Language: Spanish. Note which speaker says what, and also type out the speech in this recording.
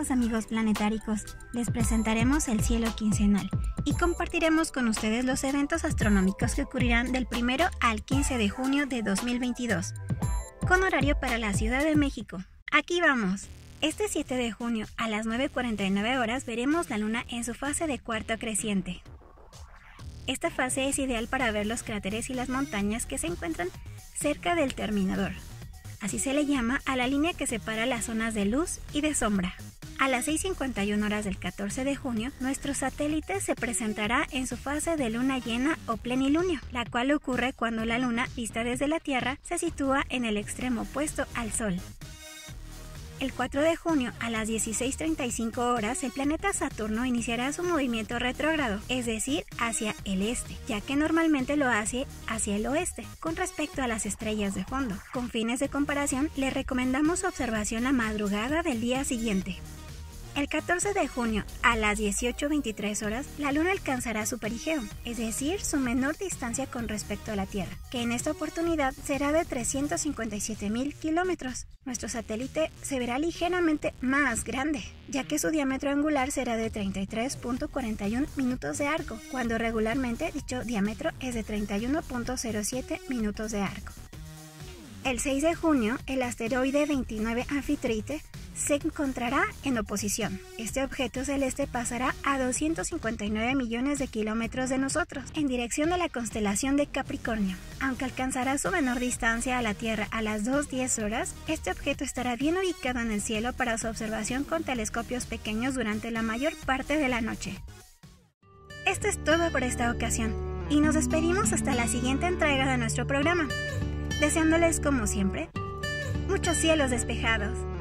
Speaker 1: días, amigos planetáricos. Les presentaremos el cielo quincenal y compartiremos con ustedes los eventos astronómicos que ocurrirán del 1 al 15 de junio de 2022, con horario para la Ciudad de México. Aquí vamos. Este 7 de junio a las 9:49 horas veremos la Luna en su fase de cuarto creciente. Esta fase es ideal para ver los cráteres y las montañas que se encuentran cerca del terminador. Así se le llama a la línea que separa las zonas de luz y de sombra. A las 6:51 horas del 14 de junio, nuestro satélite se presentará en su fase de luna llena o plenilunio, la cual ocurre cuando la Luna, vista desde la Tierra, se sitúa en el extremo opuesto al Sol. El 4 de junio a las 16:35 horas, el planeta Saturno iniciará su movimiento retrógrado, es decir, hacia el este, ya que normalmente lo hace hacia el oeste. Con respecto a las estrellas de fondo, con fines de comparación, le recomendamos su observación la madrugada del día siguiente. El 14 de junio a las 18:23 horas, la Luna alcanzará su perigeo, es decir, su menor distancia con respecto a la Tierra, que en esta oportunidad será de 357.000 kilómetros. Nuestro satélite se verá ligeramente más grande, ya que su diámetro angular será de 33.41 minutos de arco, cuando regularmente dicho diámetro es de 31.07 minutos de arco. El 6 de junio, el asteroide 29 Anfitrite se encontrará en oposición. Este objeto celeste pasará a 259 millones de kilómetros de nosotros, en dirección de la constelación de Capricornio. Aunque alcanzará su menor distancia a la Tierra a las 2:10 horas, este objeto estará bien ubicado en el cielo para su observación con telescopios pequeños durante la mayor parte de la noche. Esto es todo por esta ocasión, y nos despedimos hasta la siguiente entrega de nuestro programa, deseándoles, como siempre, muchos cielos despejados.